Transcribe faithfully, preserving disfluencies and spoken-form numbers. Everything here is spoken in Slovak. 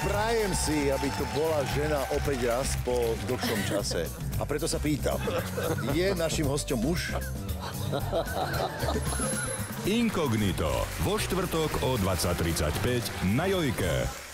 Prajem si, aby to bola žena opäť raz po dlhšom čase. A preto sa pýtam, je našim hosťom muž? Inkognito vo štvrtok o dvadsať tridsaťpäť na Jojke.